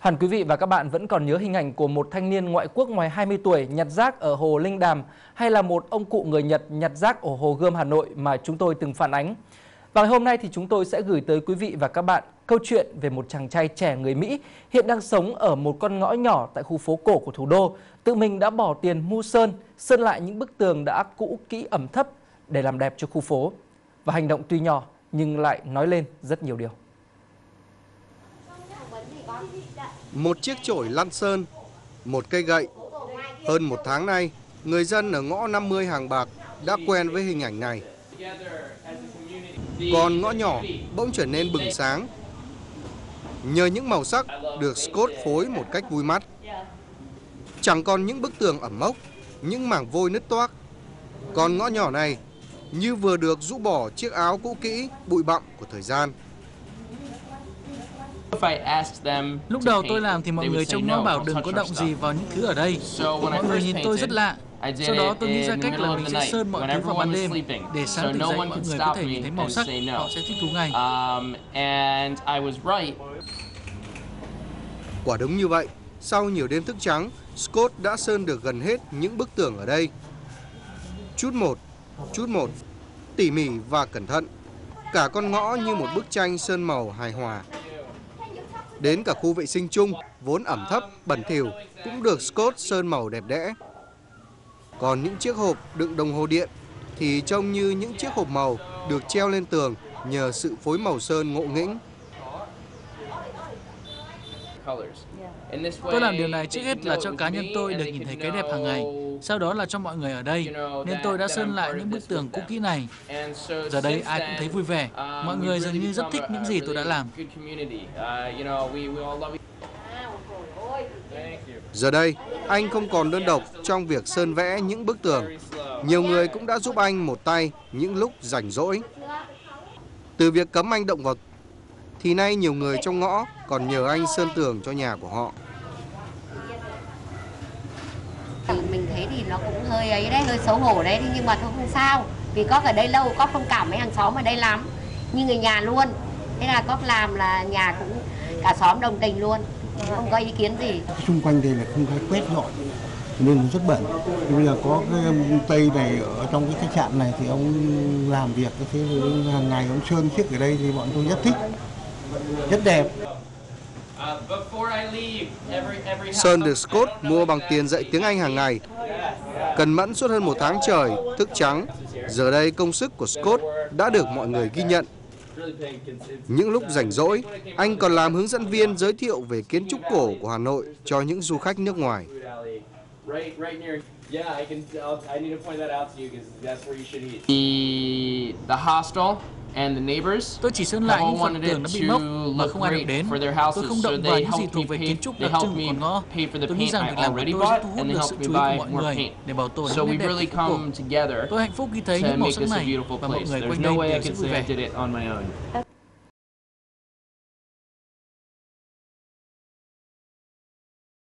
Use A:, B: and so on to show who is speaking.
A: Hẳn quý vị và các bạn vẫn còn nhớ hình ảnh của một thanh niên ngoại quốc ngoài 20 tuổi nhặt rác ở hồ Linh Đàm hay là một ông cụ người Nhật nhặt rác ở hồ Gươm Hà Nội mà chúng tôi từng phản ánh. Và ngày hôm nay thì chúng tôi sẽ gửi tới quý vị và các bạn câu chuyện về một chàng trai trẻ người Mỹ hiện đang sống ở một con ngõ nhỏ tại khu phố cổ của thủ đô. Tự mình đã bỏ tiền mua sơn lại những bức tường đã cũ kỹ ẩm thấp để làm đẹp cho khu phố. Và hành động tuy nhỏ nhưng lại nói lên rất nhiều điều.
B: Một chiếc chổi lăn sơn, một cây gậy. Hơn một tháng nay, người dân ở ngõ 50 Hàng Bạc đã quen với hình ảnh này. Còn ngõ nhỏ bỗng trở nên bừng sáng nhờ những màu sắc được Scott phối một cách vui mắt. Chẳng còn những bức tường ẩm mốc, những mảng vôi nứt toác. Còn ngõ nhỏ này như vừa được rũ bỏ chiếc áo cũ kỹ, bụi bặm của thời gian.
C: Lúc đầu tôi làm thì mọi người trong ngõ bảo đừng có động gì vào những thứ ở đây. Mọi người nhìn tôi rất lạ. Sau đó tôi nghĩ ra cách là mình sẽ sơn mọi thứ vào ban đêm để sáng tỉnh dậy mọi người có thể nhìn thấy màu sắc, họ sẽ thích thú ngay.
B: Quả đúng như vậy, sau nhiều đêm thức trắng, Scott đã sơn được gần hết những bức tường ở đây. Chút một, tỉ mỉ và cẩn thận. Cả con ngõ như một bức tranh sơn màu hài hòa. Đến cả khu vệ sinh chung, vốn ẩm thấp, bẩn thỉu, cũng được Scott sơn màu đẹp đẽ. Còn những chiếc hộp đựng đồng hồ điện thì trông như những chiếc hộp màu được treo lên tường nhờ sự phối màu sơn ngộ nghĩnh.
C: Tôi làm điều này trước hết là cho cá nhân tôi được nhìn thấy cái đẹp hàng ngày, sau đó là cho mọi người ở đây, nên tôi đã sơn lại những bức tường cũ kỹ này. Giờ đây ai cũng thấy vui vẻ, mọi người dường như rất thích những gì tôi đã làm.
B: Giờ đây, anh không còn đơn độc trong việc sơn vẽ những bức tường. Nhiều người cũng đã giúp anh một tay những lúc rảnh rỗi. Từ việc cấm anh động vật, thì nay nhiều người trong ngõ còn nhờ anh sơn tường cho nhà của họ.
D: Mình thấy thì nó cũng hơi ấy đấy, hơi xấu hổ đấy, nhưng mà thôi không sao. Vì có ở đây lâu, có thông cảm mấy hàng xóm ở đây lắm, như người nhà luôn. Thế là có làm là nhà cũng cả xóm đồng tình luôn, không có ý kiến gì.
E: Xung quanh đây là không có quét dọn nên nó rất bẩn. Thì bây giờ có cái Tây này ở trong cái khách sạn này thì ông làm việc thế hàng ngày ông sơn chiếc ở đây thì bọn tôi rất thích, rất đẹp.
B: Sơn được Scott mua bằng tiền dạy tiếng Anh hàng ngày. Cần mẫn suốt hơn một tháng trời, thức trắng. Giờ đây công sức của Scott đã được mọi người ghi nhận. Những lúc rảnh rỗi, anh còn làm hướng dẫn viên giới thiệu về kiến trúc cổ của Hà Nội cho những du khách nước ngoài.
C: Tôi chỉ sơn lại những phần tường nó bị mốc mà không ai được đến. Tôi không động vào những gì thuộc về kiến trúc đặc trưng của con ngõ. Tôi nghĩ rằng việc làm của tôi sẽ thu hút được sự chú ý của mọi người để bảo tồn những nét đẹp của phố cổ. Tôi hạnh phúc khi thấy những màu sắc này và mọi người quanh đây đều rất vui vẻ.